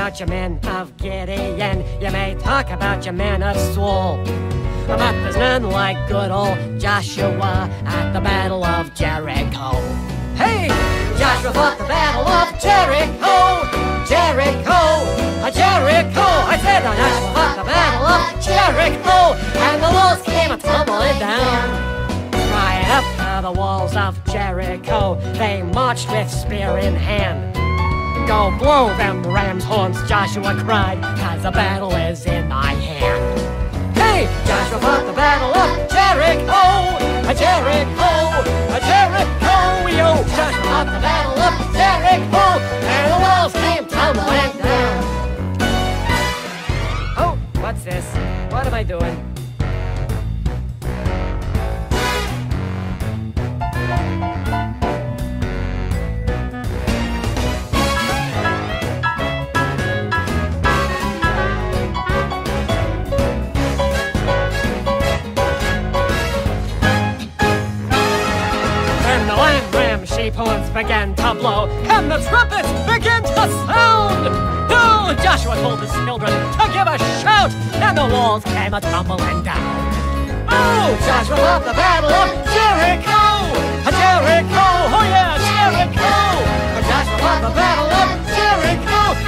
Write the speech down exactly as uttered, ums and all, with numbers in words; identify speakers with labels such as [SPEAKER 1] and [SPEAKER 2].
[SPEAKER 1] about your men of Gideon, you may talk about your men of Saul, but there's none like good old Joshua at the Battle of Jericho. Hey! Joshua fought the Battle of Jericho! Jericho! A Jericho! I said Joshua fought the Battle of Jericho! And the walls came a-tumbling down. Right up to the walls of Jericho, they marched with spear in hand. Go blow them ram's horns, Joshua cried, 'cause the battle is in my hand. Hey! Joshua fought the Battle of Jericho! A Jericho! A Jericho! Yo! Joshua fought the Battle of Jericho! And the walls came tumbling down. Oh, what's this? What am I doing? Sheep horns began to blow, and the trumpets began to sound. Oh, Joshua told his children to give a shout, and the walls came a-tumbling down. Oh, Joshua fought the Battle of Jericho! A Jericho! Oh yeah, Jericho! Joshua fought the Battle of Jericho!